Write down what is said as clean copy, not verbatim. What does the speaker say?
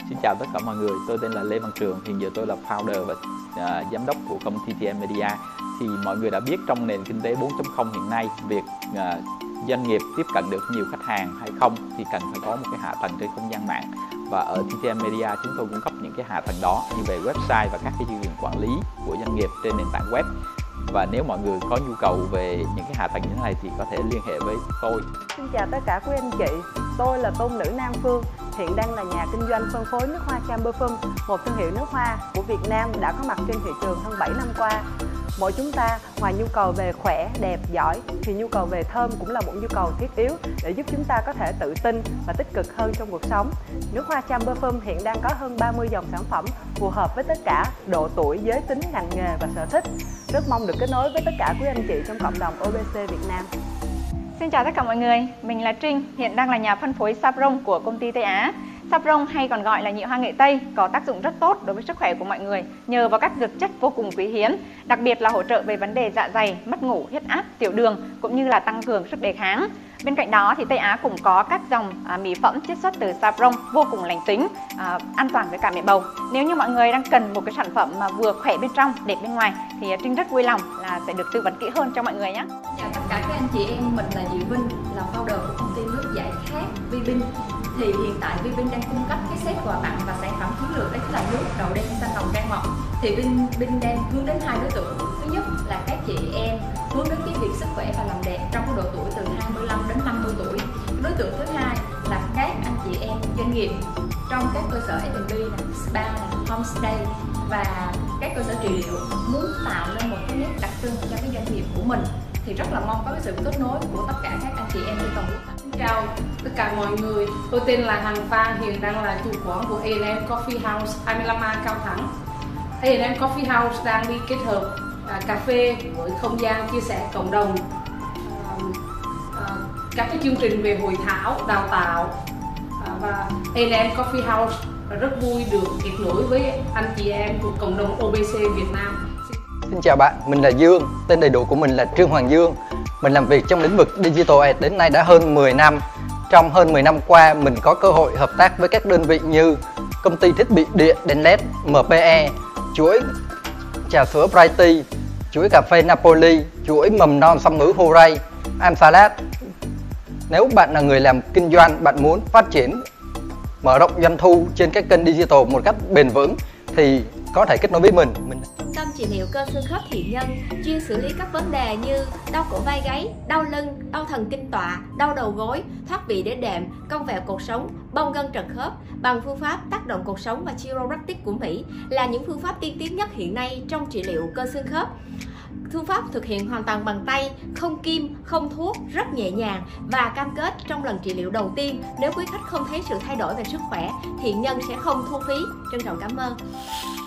Xin chào tất cả mọi người, tôi tên là Lê Văn Trường, hiện giờ tôi là founder và giám đốc của công ty TTM Media. Thì mọi người đã biết trong nền kinh tế 4.0 hiện nay, việc doanh nghiệp tiếp cận được nhiều khách hàng hay không thì cần phải có một cái hạ tầng trên không gian mạng. Và ở TTM Media chúng tôi cung cấp những cái hạ tầng đó như về website và các cái chương trình quản lý của doanh nghiệp trên nền tảng web. Và nếu mọi người có nhu cầu về những cái hạ tầng như thế này thì có thể liên hệ với tôi. Xin chào tất cả quý anh chị, tôi là Tôn Nữ Nam Phương, hiện đang là nhà kinh doanh phân phối nước hoa Chamber Parfum, một thương hiệu nước hoa của Việt Nam đã có mặt trên thị trường hơn 7 năm qua. Mỗi chúng ta ngoài nhu cầu về khỏe, đẹp, giỏi thì nhu cầu về thơm cũng là một nhu cầu thiết yếu để giúp chúng ta có thể tự tin và tích cực hơn trong cuộc sống. Nước hoa Chamber Parfum hiện đang có hơn 30 dòng sản phẩm phù hợp với tất cả độ tuổi, giới tính, ngành nghề và sở thích. Rất mong được kết nối với tất cả quý anh chị trong cộng đồng OBC Việt Nam. Xin chào tất cả mọi người, mình là Trinh, hiện đang là nhà phân phối Saffron của công ty Tây Á. Saffron hay còn gọi là nhựa hoa nghệ Tây có tác dụng rất tốt đối với sức khỏe của mọi người nhờ vào các dược chất vô cùng quý hiếm, đặc biệt là hỗ trợ về vấn đề dạ dày, mất ngủ, huyết áp, tiểu đường cũng như là tăng cường sức đề kháng. Bên cạnh đó thì Tây Á cũng có các dòng mỹ phẩm chiết xuất từ Saffron vô cùng lành tính, an toàn với cả mẹ bầu. Nếu như mọi người đang cần một cái sản phẩm mà vừa khỏe bên trong, đẹp bên ngoài thì Trinh rất vui lòng là sẽ được tư vấn kỹ hơn cho mọi người nhé. Chào tất cả các anh chị em, mình là Diệu Vinh, là founder của công ty nước giải khát Vibin. Thì hiện tại Vibin đang cung cấp cái set quà tặng và sản phẩm chiến lược, đó chính là nước đậu đen xanh hồng trang mọc. Thì Vibin đang hướng đến hai đối tượng. Thứ nhất là các chị em hướng đến cái việc sức khỏe và làm đẹp trong cái độ tuổi từ 25 đến 50 tuổi. Đối tượng thứ hai là các anh chị em doanh nghiệp trong các cơ sở F&B, spa, homestay và các cơ sở trị liệu muốn tạo nên một cái nét đặc trưng cho cái doanh nghiệp của mình. Thì rất là mong có cái sự kết nối của tất cả các anh chị em trên toàn quốc. Xin chào tất cả mọi người, tôi tên là Hằng Phan, hiện đang là chủ quán của A&M Coffee House 25A Cao Thắng. A&M Coffee House đang đi kết hợp cà phê với không gian chia sẻ cộng đồng, các cái chương trình về hội thảo, đào tạo và A&M Coffee House rất vui được kết nối với anh chị em của cộng đồng OBC Việt Nam. Xin chào bạn, mình là Dương, tên đầy đủ của mình là Trương Hoàng Dương. Mình làm việc trong lĩnh vực Digital Ad đến nay đã hơn 10 năm. Trong hơn 10 năm qua, mình có cơ hội hợp tác với các đơn vị như công ty thiết bị điện đèn LED MPE, chuỗi trà sữa Brighty, chuỗi cà phê Napoli, chuỗi mầm non song ngữ Horay, Amsalat. Nếu bạn là người làm kinh doanh, bạn muốn phát triển, mở rộng doanh thu trên các kênh digital một cách bền vững thì có thể kết nối với mình. Tâm trị liệu cơ xương khớp Thiện Nhân chuyên xử lý các vấn đề như đau cổ vai gáy, đau lưng, đau thần kinh tọa, đau đầu gối, thoát vị đĩa đệm, cong vẹo cột sống, bong gân trật khớp bằng phương pháp tác động cột sống và chiropractic của Mỹ là những phương pháp tiên tiến nhất hiện nay trong trị liệu cơ xương khớp. Phương pháp thực hiện hoàn toàn bằng tay, không kim, không thuốc, rất nhẹ nhàng và cam kết trong lần trị liệu đầu tiên nếu quý khách không thấy sự thay đổi về sức khỏe, Thiện Nhân sẽ không thu phí. Trân trọng cảm ơn.